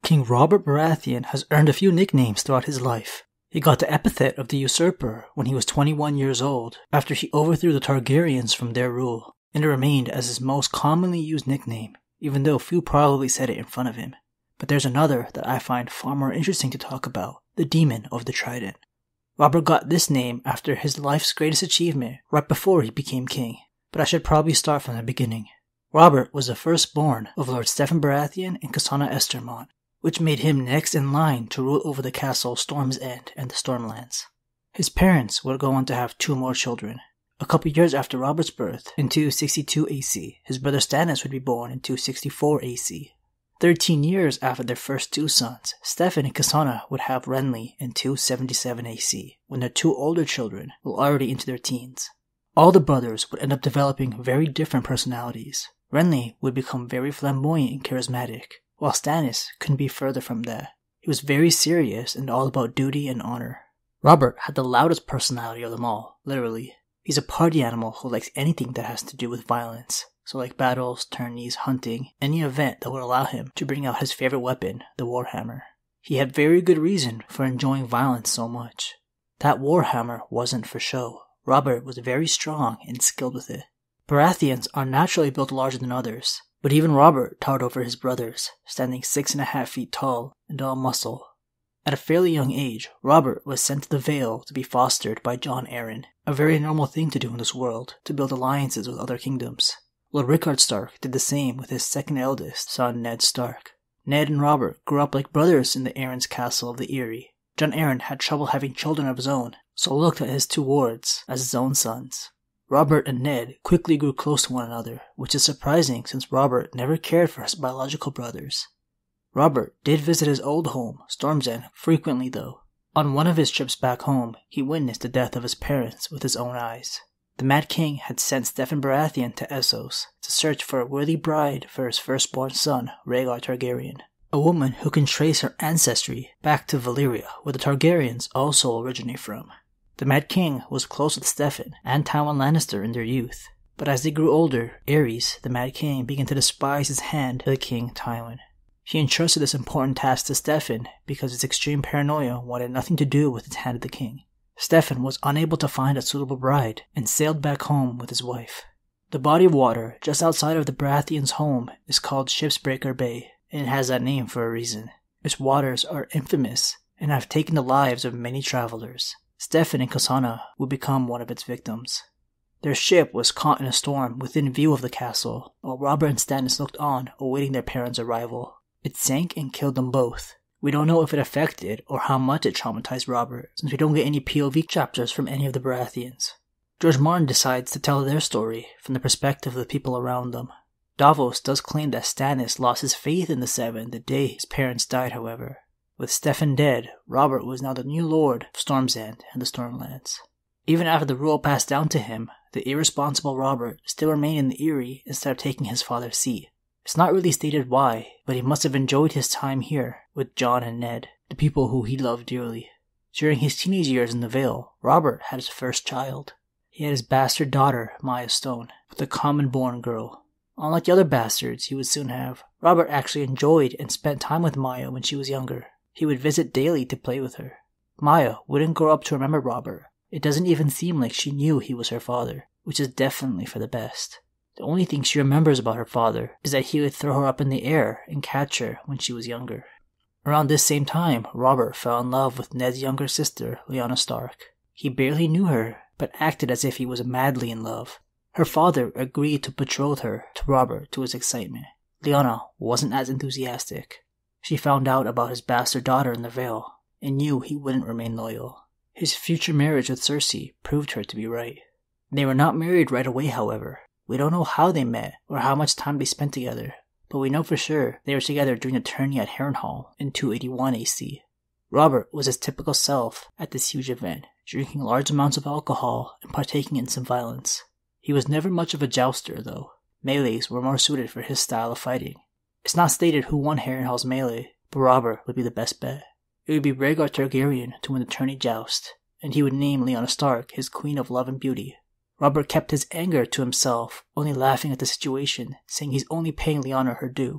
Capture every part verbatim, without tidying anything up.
King Robert Baratheon has earned a few nicknames throughout his life. He got the epithet of the Usurper when he was twenty-one years old, after he overthrew the Targaryens from their rule, and it remained as his most commonly used nickname, even though few probably said it in front of him. But there's another that I find far more interesting to talk about, the Demon of the Trident. Robert got this name after his life's greatest achievement right before he became king, but I should probably start from the beginning. Robert was the firstborn of Lord Stephen Baratheon and Cassana Estermont, which made him next in line to rule over the castle Storm's End and the Stormlands. His parents would go on to have two more children. A couple years after Robert's birth, in two sixty-two A C, his brother Stannis would be born in two sixty-four A C. Thirteen years after their first two sons, Stephen and Cassana would have Renly in two seventy-seven A C, when their two older children were already into their teens. All the brothers would end up developing very different personalities. Renly would become very flamboyant and charismatic, while Stannis couldn't be further from that. He was very serious and all about duty and honor. Robert had the loudest personality of them all, literally. He's a party animal who likes anything that has to do with violence. So like battles, tourneys, hunting, any event that would allow him to bring out his favorite weapon, the Warhammer. He had very good reason for enjoying violence so much. That Warhammer wasn't for show. Robert was very strong and skilled with it. Baratheons are naturally built larger than others, but even Robert towered over his brothers, standing six and a half feet tall and all muscle. At a fairly young age, Robert was sent to the Vale to be fostered by Jon Arryn, a very normal thing to do in this world, to build alliances with other kingdoms. Lord Rickard Stark did the same with his second eldest son, Ned Stark. Ned and Robert grew up like brothers in the Arryn's castle of the Eyrie. Jon Arryn had trouble having children of his own, so looked at his two wards as his own sons. Robert and Ned quickly grew close to one another, which is surprising since Robert never cared for his biological brothers. Robert did visit his old home, Storm's End, frequently though. On one of his trips back home, he witnessed the death of his parents with his own eyes. The Mad King had sent Stephen Baratheon to Essos to search for a worthy bride for his firstborn son, Rhaegar Targaryen, a woman who can trace her ancestry back to Valyria, where the Targaryens also originate from. The Mad King was close with Stephen and Tywin Lannister in their youth, but as they grew older, Aerys, the Mad King, began to despise his hand to the king, Tywin. He entrusted this important task to Stephen because his extreme paranoia wanted nothing to do with his hand of the king. Stephen was unable to find a suitable bride and sailed back home with his wife. The body of water just outside of the Baratheons' home is called Shipsbreaker Bay, and it has that name for a reason. Its waters are infamous and have taken the lives of many travelers. Stephen and Cassana would become one of its victims. Their ship was caught in a storm within view of the castle, while Robert and Stannis looked on, awaiting their parents' arrival. It sank and killed them both. We don't know if it affected or how much it traumatized Robert, since we don't get any P O V chapters from any of the Baratheons. George Martin decides to tell their story from the perspective of the people around them. Davos does claim that Stannis lost his faith in the Seven the day his parents died, however. With Stephen dead, Robert was now the new lord of Storm's End and the Stormlands. Even after the rule passed down to him, the irresponsible Robert still remained in the Eyrie instead of taking his father's seat. It's not really stated why, but he must have enjoyed his time here with Jon and Ned, the people who he loved dearly. During his teenage years in the Vale, Robert had his first child. He had his bastard daughter, Maya Stone, with a common-born girl. Unlike the other bastards he would soon have, Robert actually enjoyed and spent time with Maya when she was younger. He would visit daily to play with her. Maya wouldn't grow up to remember Robert. It doesn't even seem like she knew he was her father, which is definitely for the best. The only thing she remembers about her father is that he would throw her up in the air and catch her when she was younger. Around this same time, Robert fell in love with Ned's younger sister, Lyanna Stark. He barely knew her, but acted as if he was madly in love. Her father agreed to betroth her to Robert to his excitement. Lyanna wasn't as enthusiastic. She found out about his bastard daughter in the Vale, and knew he wouldn't remain loyal. His future marriage with Cersei proved her to be right. They were not married right away, however. We don't know how they met or how much time they spent together, but we know for sure they were together during the tourney at Harrenhal in two eighty-one A C. Robert was his typical self at this huge event, drinking large amounts of alcohol and partaking in some violence. He was never much of a jouster, though. Melees were more suited for his style of fighting. It's not stated who won Harrenhal's melee, but Robert would be the best bet. It would be Rhaegar Targaryen to win the tourney joust, and he would name Lyanna Stark his Queen of Love and Beauty. Robert kept his anger to himself, only laughing at the situation, saying he's only paying Lyanna her due.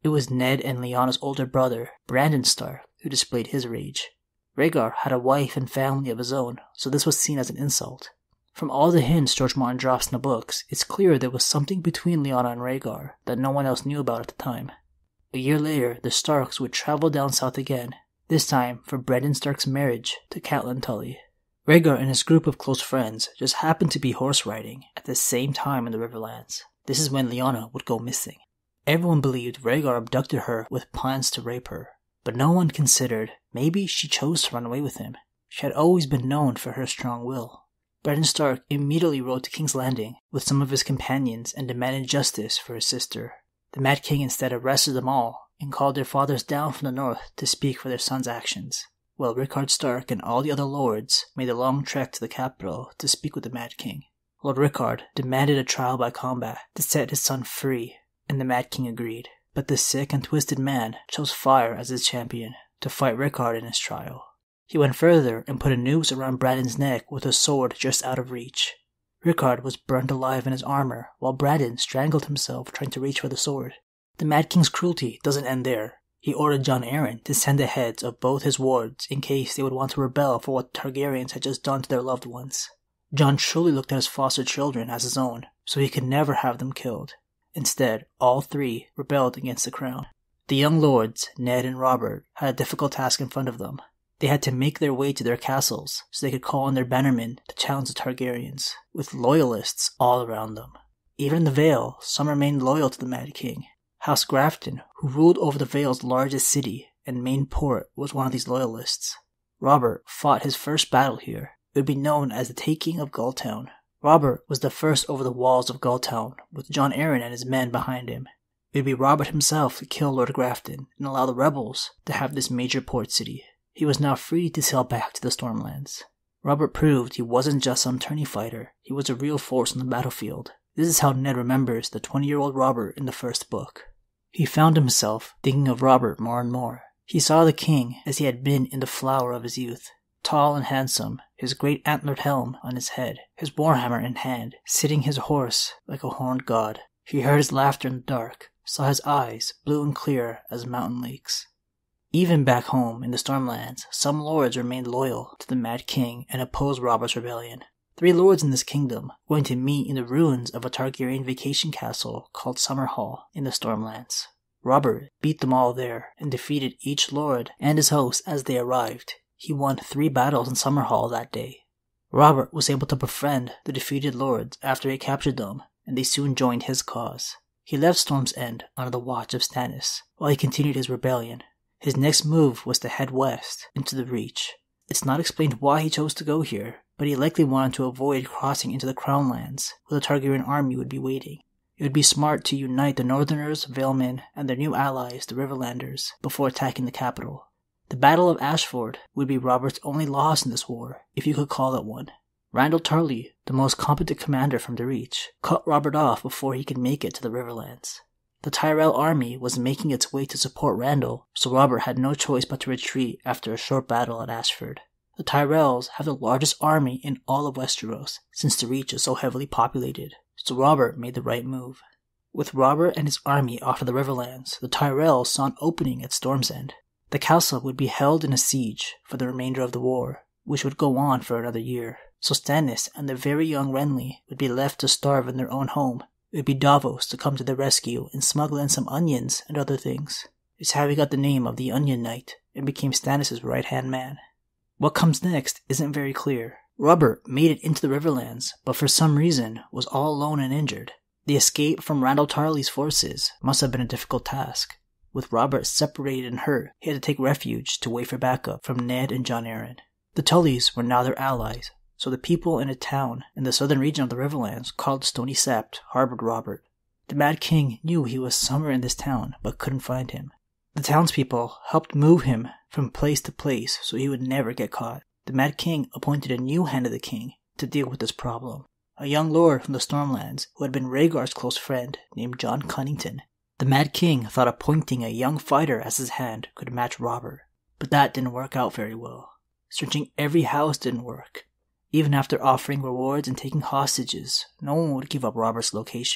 It was Ned and Lyanna's older brother, Brandon Stark, who displayed his rage. Rhaegar had a wife and family of his own, so this was seen as an insult. From all the hints George Martin drops in the books, it's clear there was something between Lyanna and Rhaegar that no one else knew about at the time. A year later, the Starks would travel down south again, this time for Brandon Stark's marriage to Catelyn Tully. Rhaegar and his group of close friends just happened to be horse riding at the same time in the Riverlands. This is when Lyanna would go missing. Everyone believed Rhaegar abducted her with plans to rape her, but no one considered maybe she chose to run away with him. She had always been known for her strong will. Brandon Stark immediately rode to King's Landing with some of his companions and demanded justice for his sister. The Mad King instead arrested them all and called their fathers down from the north to speak for their son's actions, while Rickard Stark and all the other lords made a long trek to the capital to speak with the Mad King. Lord Rickard demanded a trial by combat to set his son free, and the Mad King agreed. But the sick and twisted man chose fire as his champion to fight Rickard in his trial. He went further and put a noose around Brandon's neck with a sword just out of reach. Rickard was burned alive in his armor, while Brandon strangled himself trying to reach for the sword. The Mad King's cruelty doesn't end there. He ordered Jon Arryn to send the heads of both his wards in case they would want to rebel for what the Targaryens had just done to their loved ones. Jon truly looked at his foster children as his own, so he could never have them killed. Instead, all three rebelled against the crown. The young lords, Ned and Robert, had a difficult task in front of them. They had to make their way to their castles so they could call on their bannermen to challenge the Targaryens, with loyalists all around them. Even in the Vale, some remained loyal to the Mad King. House Grafton, who ruled over the Vale's largest city and main port, was one of these loyalists. Robert fought his first battle here. It would be known as the taking of Gulltown. Robert was the first over the walls of Gulltown, with Jon Arryn and his men behind him. It would be Robert himself to kill Lord Grafton and allow the rebels to have this major port city. He was now free to sail back to the Stormlands. Robert proved he wasn't just some tourney fighter, he was a real force on the battlefield. This is how Ned remembers the twenty-year-old Robert in the first book. He found himself thinking of Robert more and more. He saw the king as he had been in the flower of his youth. Tall and handsome, his great antlered helm on his head, his warhammer in hand, sitting his horse like a horned god. He heard his laughter in the dark, saw his eyes blue and clear as mountain lakes. Even back home in the Stormlands, some lords remained loyal to the Mad King and opposed Robert's rebellion. Three lords in this kingdom were going to meet in the ruins of a Targaryen vacation castle called Summerhall in the Stormlands. Robert beat them all there and defeated each lord and his host as they arrived. He won three battles in Summerhall that day. Robert was able to befriend the defeated lords after he captured them, and they soon joined his cause. He left Storm's End under the watch of Stannis, while he continued his rebellion. His next move was to head west into the Reach. It's not explained why he chose to go here, but he likely wanted to avoid crossing into the Crownlands, where the Targaryen army would be waiting. It would be smart to unite the Northerners, Valemen, and their new allies, the Riverlanders, before attacking the capital. The Battle of Ashford would be Robert's only loss in this war, if you could call it one. Randyll Tarly, the most competent commander from the Reach, cut Robert off before he could make it to the Riverlands. The Tyrell army was making its way to support Randyll, so Robert had no choice but to retreat after a short battle at Ashford. The Tyrells have the largest army in all of Westeros, since the Reach is so heavily populated, so Robert made the right move. With Robert and his army off of the Riverlands, the Tyrells saw an opening at Storm's End. The castle would be held in a siege for the remainder of the war, which would go on for another year, so Stannis and the very young Renly would be left to starve in their own home. It would be Davos to come to their rescue and smuggle in some onions and other things. It's how he got the name of the Onion Knight and became Stannis' right-hand man. What comes next isn't very clear. Robert made it into the Riverlands, but for some reason was all alone and injured. The escape from Randyll Tarly's forces must have been a difficult task. With Robert separated and hurt, he had to take refuge to wait for backup from Ned and Jon Arryn. The Tullys were now their allies, so the people in a town in the southern region of the Riverlands called Stony Sept harbored Robert. The Mad King knew he was somewhere in this town, but couldn't find him. The townspeople helped move him from place to place so he would never get caught. The Mad King appointed a new Hand of the King to deal with this problem, a young lord from the Stormlands who had been Rhaegar's close friend named Jon Connington. The Mad King thought appointing a young fighter as his hand could match Robert, but that didn't work out very well. Searching every house didn't work. Even after offering rewards and taking hostages, no one would give up Robert's location.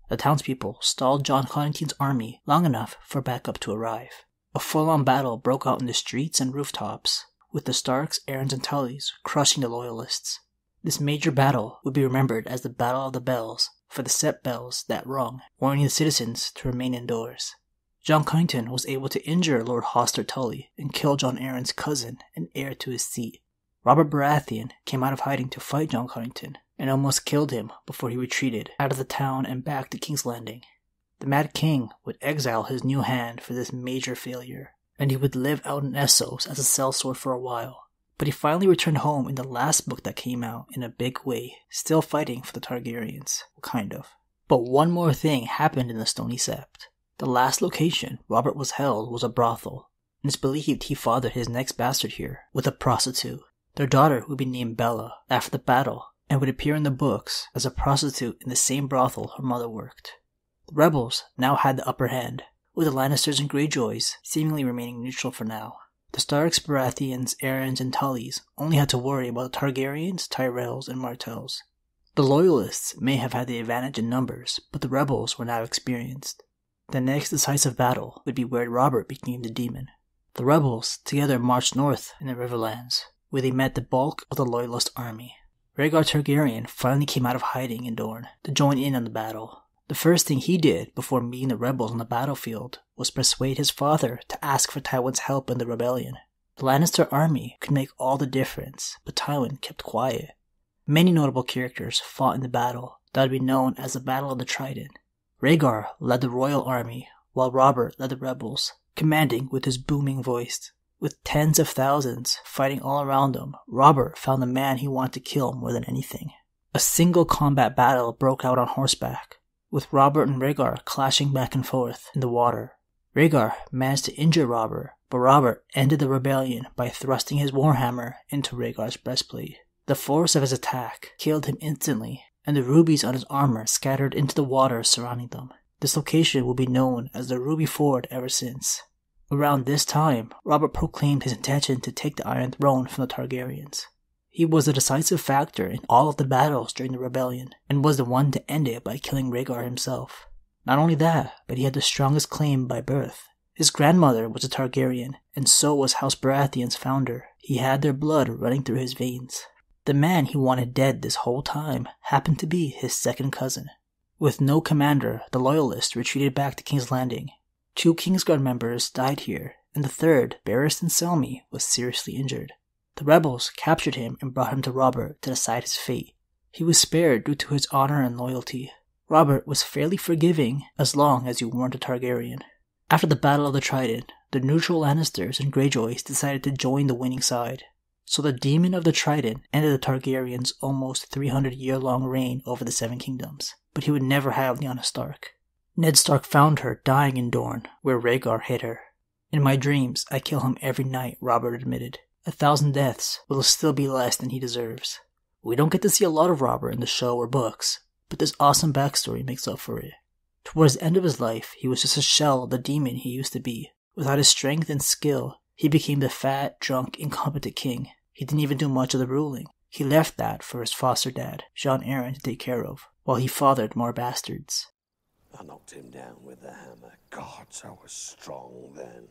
The townspeople stalled Jon Connington's army long enough for backup to arrive. A full-on battle broke out in the streets and rooftops, with the Starks, Arryns, and Tullys crushing the Loyalists. This major battle would be remembered as the Battle of the Bells, for the set bells that rung, warning the citizens to remain indoors. Jon Connington was able to injure Lord Hoster Tully and kill Jon Arryn's cousin and heir to his seat. Robert Baratheon came out of hiding to fight Jon Connington, and almost killed him before he retreated out of the town and back to King's Landing. The Mad King would exile his new hand for this major failure, and he would live out in Essos as a sellsword for a while. But he finally returned home in the last book that came out in a big way, still fighting for the Targaryens, kind of. But one more thing happened in the Stony Sept. The last location Robert was held was a brothel, and it's believed he fathered his next bastard here with a prostitute. Their daughter would be named Bella after the battle, and would appear in the books as a prostitute in the same brothel her mother worked. The rebels now had the upper hand, with the Lannisters and Greyjoys seemingly remaining neutral for now. The Starks, Baratheons, Arryns, and Tullys only had to worry about the Targaryens, Tyrells, and Martells. The Loyalists may have had the advantage in numbers, but the rebels were now experienced. The next decisive battle would be where Robert became the demon. The rebels together marched north in the Riverlands, where they met the bulk of the Loyalist army. Rhaegar Targaryen finally came out of hiding in Dorne to join in on the battle. The first thing he did before meeting the rebels on the battlefield was persuade his father to ask for Tywin's help in the rebellion. The Lannister army could make all the difference, but Tywin kept quiet. Many notable characters fought in the battle that would be known as the Battle of the Trident. Rhaegar led the royal army, while Robert led the rebels, commanding with his booming voice. With tens of thousands fighting all around him, Robert found the man he wanted to kill more than anything. A single combat battle broke out on horseback, with Robert and Rhaegar clashing back and forth in the water. Rhaegar managed to injure Robert, but Robert ended the rebellion by thrusting his warhammer into Rhaegar's breastplate. The force of his attack killed him instantly, and the rubies on his armor scattered into the water surrounding them. This location will be known as the Ruby Ford ever since. Around this time, Robert proclaimed his intention to take the Iron Throne from the Targaryens. He was a decisive factor in all of the battles during the rebellion, and was the one to end it by killing Rhaegar himself. Not only that, but he had the strongest claim by birth. His grandmother was a Targaryen, and so was House Baratheon's founder. He had their blood running through his veins. The man he wanted dead this whole time happened to be his second cousin. With no commander, the Loyalists retreated back to King's Landing. Two Kingsguard members died here, and the third, Barristan Selmy, was seriously injured. The rebels captured him and brought him to Robert to decide his fate. He was spared due to his honor and loyalty. Robert was fairly forgiving as long as you weren't a Targaryen. After the Battle of the Trident, the neutral Lannisters and Greyjoys decided to join the winning side. So the Demon of the Trident ended the Targaryens' almost three hundred year long reign over the Seven Kingdoms, but he would never have Lyanna Stark. Ned Stark found her dying in Dorne, where Rhaegar hid her. In my dreams, I kill him every night, Robert admitted. A thousand deaths will still be less than he deserves. We don't get to see a lot of Robert in the show or books, but this awesome backstory makes up for it. Towards the end of his life, he was just a shell of the demon he used to be. Without his strength and skill, he became the fat, drunk, incompetent king. He didn't even do much of the ruling. He left that for his foster dad, Jon Arryn, to take care of, while he fathered more bastards. I knocked him down with the hammer. God, I was strong then.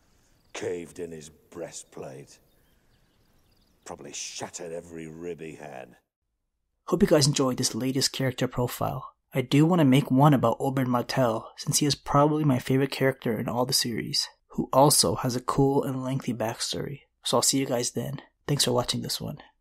Caved in his breastplate. Probably shattered every rib he had. Hope you guys enjoyed this latest character profile. I do want to make one about Oberyn Martell, since he is probably my favorite character in all the series, who also has a cool and lengthy backstory. So I'll see you guys then. Thanks for watching this one.